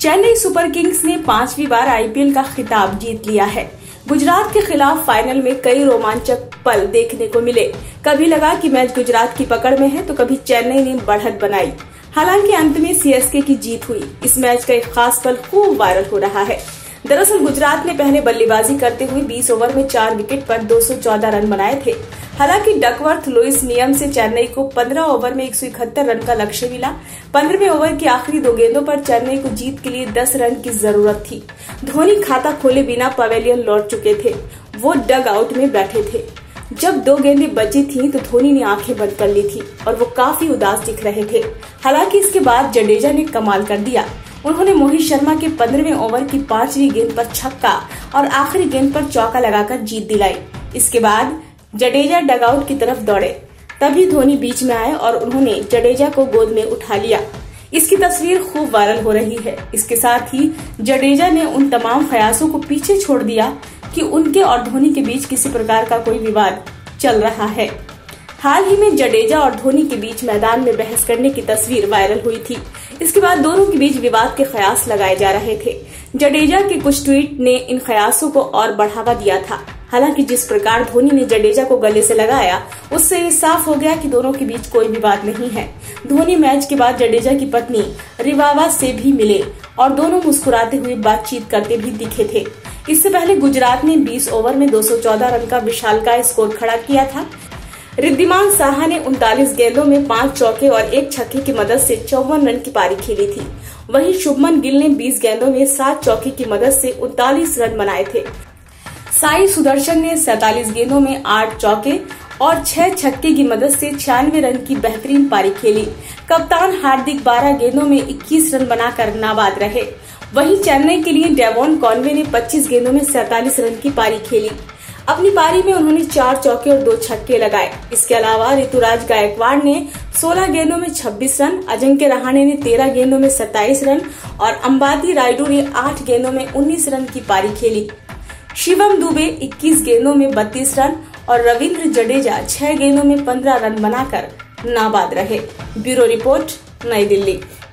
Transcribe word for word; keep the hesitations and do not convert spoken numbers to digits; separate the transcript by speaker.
Speaker 1: Chennai super Kings ने पांचवी बार IPL का खिताब जीत लिया है। गुजरात के खिलाफ फाइनल में कई रोमांचक पल देखने को मिले। कभी लगा कि मैच गुजरात की पकड़ में है तो कभी चेन्नई ने बढ़त बनाई। हालांकि अंत में सीएसके की जीत हुई। इस मैच का एक खास पल खूब वायरल हो रहा है। दरअसल गुजरात ने पहले बल्लेबाजी करते हुए बीस ओवर में चार विकेट पर दो सौ चौदह रन बनाए थे। हालांकि डकवर्थ लुईस नियम से चेन्नई को पंद्रह ओवर में एक सौ इकहत्तर रन का लक्ष्य मिला। पंद्रहवें ओवर की आखिरी दो गेंदों पर चेन्नई को जीत के लिए दस रन की जरूरत थी। धोनी खाता खोले बिना पवेलियन लौट चुके थे। वो डग आउट में बैठे थे। जब दो गेंदें बची थीं तो धोनी ने आंखें बंद कर ली थी और वो काफी उदास दिख रहे थे। हालांकि इसके बाद जडेजा ने कमाल कर दिया। उन्होंने मोहित शर्मा के पंद्रहवें ओवर की पांचवी गेंद पर छक्का और आखिरी गेंद पर चौका लगाकर जीत दिलाई। इसके बाद जडेजा डगआउट की तरफ दौड़े। तभी धोनी बीच में आए और उन्होंने जडेजा को गोद में उठा लिया। इसकी तस्वीर खूब वायरल हो रही है। इसके साथ ही जडेजा ने उन तमाम ख्यासों को पीछे छोड़ दिया कि उनके और धोनी के बीच किसी प्रकार का कोई विवाद चल रहा है। हाल ही में जडेजा और धोनी के बीच मैदान में बहस करने की तस्वीर वायरल हुई थी। इसके बाद दोनों के बीच विवाद के ख्यास लगाए जा रहे थे। जडेजा के कुछ ट्वीट ने इन ख्यासों को और बढ़ावा दिया था। हालांकि जिस प्रकार धोनी ने जडेजा को गले से लगाया, उससे ये साफ हो गया कि दोनों के बीच कोई विवाद नहीं है। धोनी मैच के बाद जडेजा की पत्नी रिवावा से भी मिले और दोनों मुस्कुराते हुए बातचीत करते भी दिखे थे। इससे पहले गुजरात ने बीस ओवर में दो सौ चौदह रन का विशालकाय स्कोर खड़ा किया था। रिद्धिमान साहा ने उनतालीस गेंदों में पांच चौके और एक छक्के की मदद से चौवन रन की पारी खेली थी। वहीं शुभमन गिल ने बीस गेंदों में सात चौके की मदद से उनतालीस रन बनाए थे। साई सुदर्शन ने सैतालीस गेंदों में आठ चौके और छह छक्के की मदद से छियानवे रन की बेहतरीन पारी खेली। कप्तान हार्दिक बारह गेंदों में इक्कीस रन बनाकर नाबाद रहे। वहीं चेन्नई के लिए डेवॉन कॉनवे ने पच्चीस गेंदों में सैतालीस रन की पारी खेली। अपनी पारी में उन्होंने चार चौके और दो छक्के लगाए। इसके अलावा ऋतुराज गायकवाड़ ने सोलह गेंदों में छब्बीस रन, अजिंक्य रहाणे ने तेरह गेंदों में सत्ताईस रन और अंबाती रायडू ने आठ गेंदों में उन्नीस रन की पारी खेली। शिवम दुबे इक्कीस गेंदों में बत्तीस रन और रविंद्र जडेजा छह गेंदों में पंद्रह रन बनाकर नाबाद रहे। ब्यूरो रिपोर्ट, नई दिल्ली।